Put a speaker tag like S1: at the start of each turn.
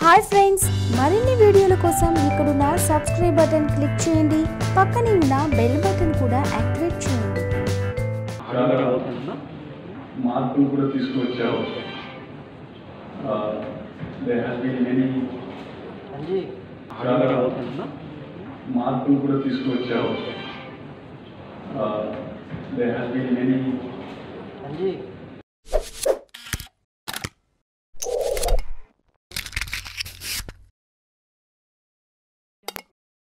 S1: Hi friends, మరిన్ని వీడియోల కోసం ఇక్కడున్న సబ్స్క్రైబ్ బటన్ క్లిక్ చేయండి. పక్కనే ఉన్న బెల్ బటన్ కూడా యాక్టివేట్ చేయండి.
S2: మార్పులు కూడా తీసుకొచ్చారు. మార్పులు కూడా తీసుకొచ్చారు.